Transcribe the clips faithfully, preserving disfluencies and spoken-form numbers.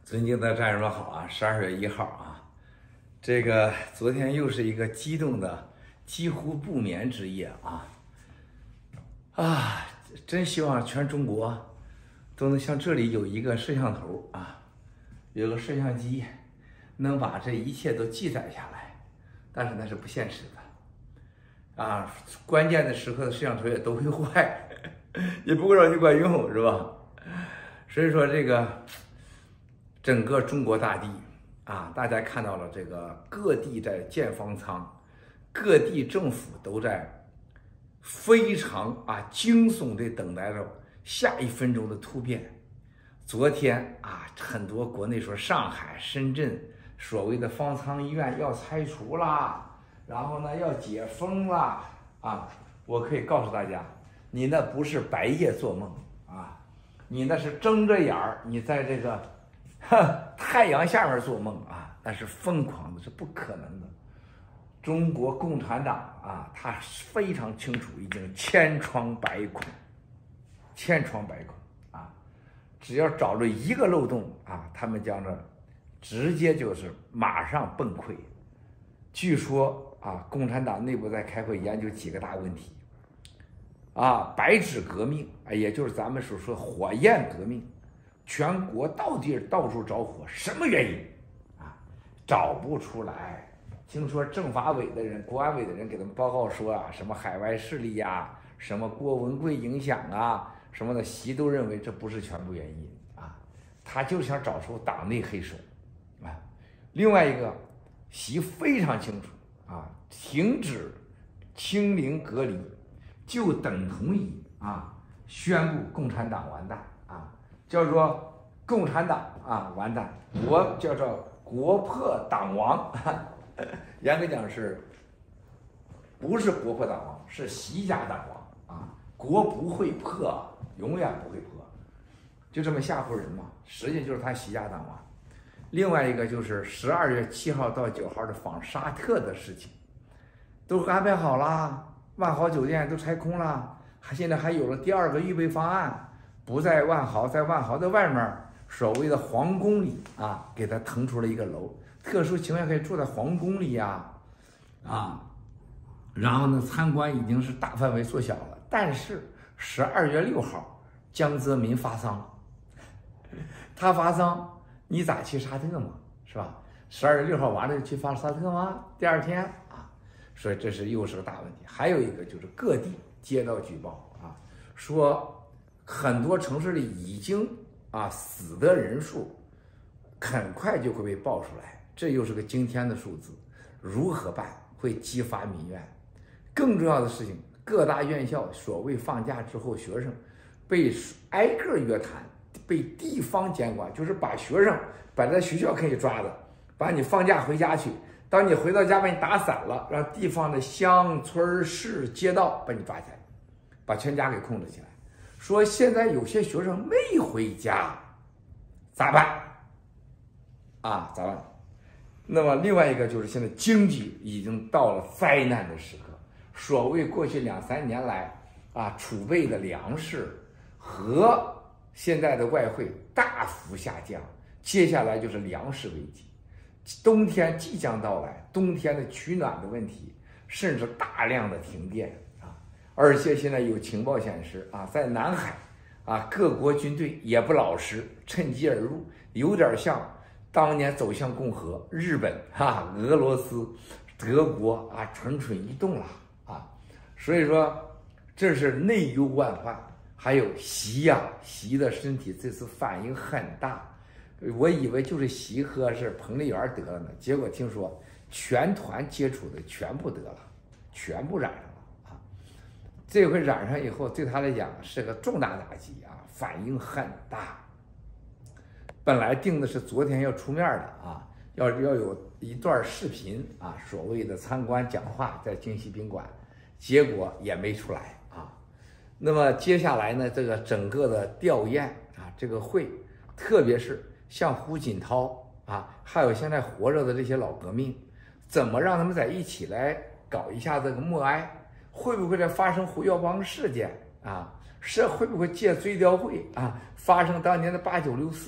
尊敬的战友们好啊！十二月一号啊，这个昨天又是一个激动的几乎不眠之夜啊啊！真希望全中国都能像这里有一个摄像头啊，有个摄像机，能把这一切都记载下来。但是那是不现实的啊！关键的时刻的摄像头也都会坏，也不会让你管用，是吧？所以说这个。整个中国大地啊，大家看到了这个各地在建方舱，各地政府都在非常啊惊悚地等待着下一分钟的突变。昨天啊，很多国内说上海、深圳所谓的方舱医院要拆除啦，然后呢要解封啦啊，我可以告诉大家，你那不是白夜做梦啊，你那是睁着眼儿，你在这个。太阳下面做梦啊，那是疯狂的，是不可能的。中国共产党啊，他非常清楚，已经千疮百孔，千疮百孔啊！只要找着一个漏洞啊，他们将这直接就是马上崩溃。据说啊，共产党内部在开会研究几个大问题啊，白纸革命啊，也就是咱们所说火焰革命。全国到底到处着火，什么原因啊？找不出来。听说政法委的人、国安委的人给他们报告说啊，什么海外势力呀、啊，什么郭文贵影响啊，什么的，习都认为这不是全部原因啊，他就想找出党内黑手啊。另外一个，习非常清楚啊，停止清零隔离，就等同于啊宣布共产党完蛋啊。叫做共产党啊完蛋，国叫做国破党亡，严格讲是，不是国破党亡，是习家党亡啊，国不会破，永远不会破，就这么吓唬人嘛，实际就是他习家党亡。另外一个就是十二月七号到九号的访沙特的事情，都安排好了，万豪酒店都拆空了，还现在还有了第二个预备方案。不在万豪，在万豪的外面，所谓的皇宫里啊，给他腾出了一个楼，特殊情况可以住在皇宫里呀，啊，然后呢，参观已经是大范围缩小了。但是十二月六号，江泽民发丧，他发丧，你咋去沙特嘛，是吧？十二月六号完了就去发沙特吗？第二天啊，所以这是又是个大问题。还有一个就是各地接到举报啊，说。很多城市里已经啊死的人数，很快就会被爆出来，这又是个惊天的数字，如何办？会激发民怨。更重要的事情，各大院校所谓放假之后，学生被挨个约谈，被地方监管，就是把学生本来学校可以抓的，把你放假回家去，当你回到家把你打散了，让地方的乡村市街道把你抓起来，把全家给控制起来。说现在有些学生没回家，咋办？啊，咋办？那么另外一个就是现在经济已经到了灾难的时刻，所谓过去两三年来啊储备的粮食和现在的外汇大幅下降，接下来就是粮食危机，冬天即将到来，冬天的取暖的问题，甚至大量的停电。而且现在有情报显示啊，在南海啊，各国军队也不老实，趁机而入，有点像当年走向共和，日本啊、俄罗斯、德国啊，蠢蠢欲动了啊。所以说，这是内忧外患。还有习呀、啊，习的身体这次反应很大，我以为就是习和是彭丽媛得了呢，结果听说全团接触的全部得了，全部染上了。这回染上以后，对他来讲是个重大打击啊，反应很大。本来定的是昨天要出面的啊，要要有一段视频啊，所谓的参观讲话在京西宾馆，结果也没出来啊。那么接下来呢，这个整个的吊唁啊，这个会，特别是像胡锦涛啊，还有现在活着的这些老革命，怎么让他们在一起来搞一下这个默哀？会不会再发生胡耀邦事件啊？是会不会借追悼会啊？发生当年的八九六四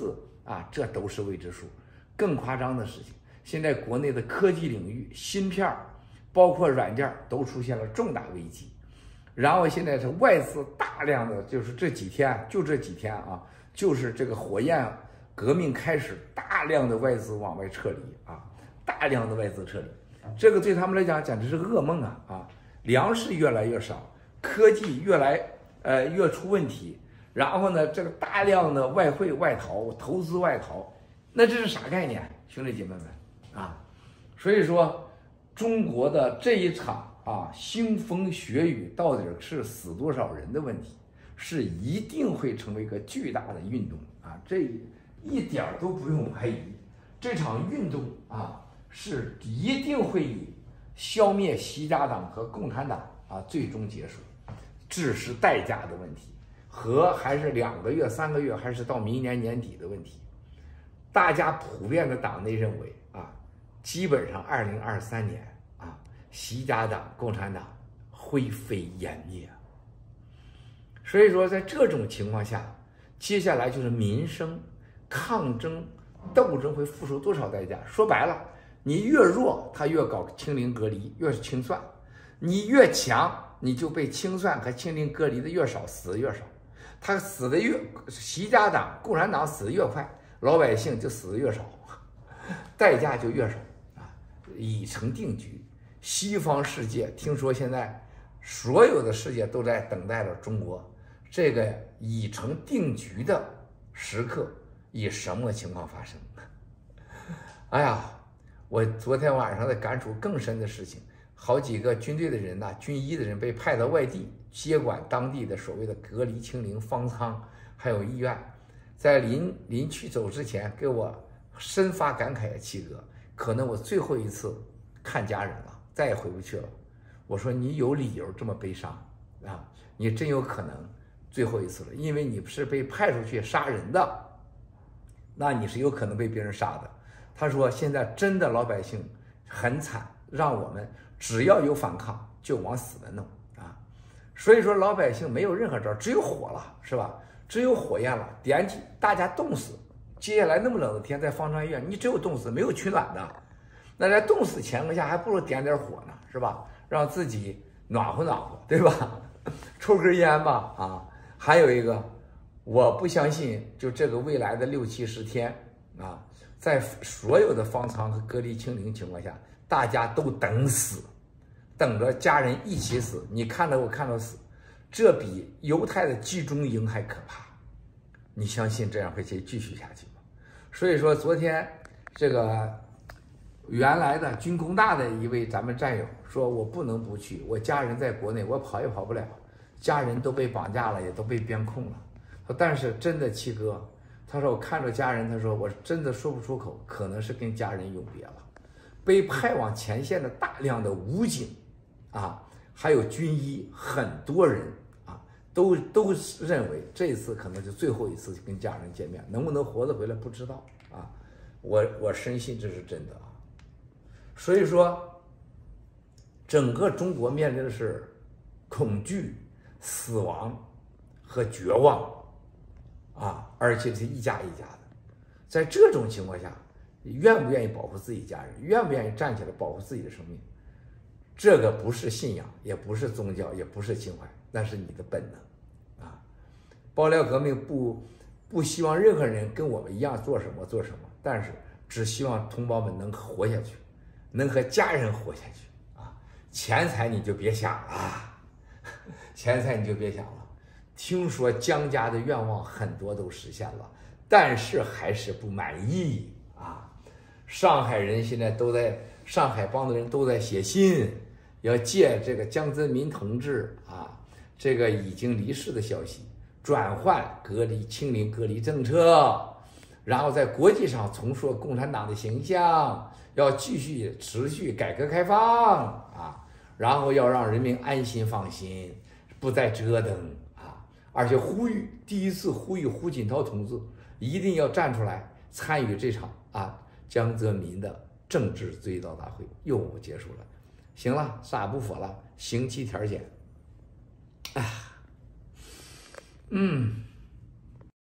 啊，这都是未知数。更夸张的事情，现在国内的科技领域，芯片包括软件都出现了重大危机。然后现在是外资大量的，就是这几天，就这几天啊，就是这个火焰革命开始，大量的外资往外撤离啊，大量的外资撤离，这个对他们来讲简直是噩梦啊啊！粮食越来越少，科技越来呃越出问题，然后呢，这个大量的外汇外逃，投资外逃，那这是啥概念，兄弟姐妹们啊？所以说，中国的这一场啊腥风血雨到底是死多少人的问题，是一定会成为一个巨大的运动啊，这一点都不用怀疑。这场运动啊，是一定会以消灭习家党和共产党啊最终结束，只是代价的问题，和还是两个月、三个月，还是到明年年底的问题。大家普遍的党内认为啊，基本上二零二三年啊，习家党、共产党灰飞烟灭。所以说，在这种情况下，接下来就是民生抗争斗争会付出多少代价？说白了，你越弱，他越搞清零隔离，越是清算；你越强，你就被清算和清零隔离的越少，死的越少。他死的越，习家党、共产党死的越快，老百姓就死的越少，代价就越少啊，已成定局。西方世界听说现在所有的世界都在等待着中国这个已成定局的时刻以什么情况发生？哎呀，我昨天晚上在感触更深的事情，好几个军队的人呐、啊，军医的人被派到外地接管当地的所谓的隔离清零方舱，还有医院。在临临去走之前，给我深发感慨呀，七哥，可能我最后一次看家人了，再也回不去了。我说你有理由这么悲伤啊，你真有可能最后一次了，因为你是被派出去杀人的，那你是有可能被别人杀的。他说现在真的老百姓很惨，让我们只要有反抗就往死了弄啊。所以说老百姓没有任何招，只有火了，是吧？只有火焰了，点起大家冻死。接下来那么冷的天，在方舱医院，你只有冻死，没有取暖的。那在冻死情况下，还不如点点火呢，是吧？让自己暖和暖和，对吧？抽根烟吧，啊！还有一个，我不相信，就这个未来的六七十天啊，在所有的方舱和隔离清零情况下，大家都等死，等着家人一起死。你看着我看着死，这比犹太的集中营还可怕。你相信这样会继续下去吗？所以说，昨天这个原来的军工大的一位咱们战友说，我不能不去，我家人在国内，我跑也跑不了，家人都被绑架了，也都被边控了。但是真的七哥，他说我看着家人，他说我真的说不出口，可能是跟家人永别了。被派往前线的大量的武警啊，还有军医，很多人啊，都都认为这次可能是最后一次跟家人见面，能不能活得回来不知道啊。我我深信这是真的啊。所以说，整个中国面临的是恐惧、死亡和绝望啊，而且是一家一家的。在这种情况下，你愿不愿意保护自己家人？愿不愿意站起来保护自己的生命？这个不是信仰，也不是宗教，也不是情怀，那是你的本能啊！爆料革命不不希望任何人跟我们一样做什么做什么，但是只希望同胞们能活下去，能和家人活下去啊！钱财你就别想了，钱财你就别想了。听说江家的愿望很多都实现了，但是还是不满意啊！上海人现在都在，上海帮的人都在写信，要借这个江泽民同志啊，这个已经离世的消息，转换隔离清零隔离政策，然后在国际上重塑共产党的形象，要继续持续改革开放啊，然后要让人民安心放心，不再折腾啊，而且呼吁第一次呼吁胡锦涛同志一定要站出来参与这场啊江泽民的政治追悼大会，又结束了。行了，杀不佛了，刑期条减。啊，嗯。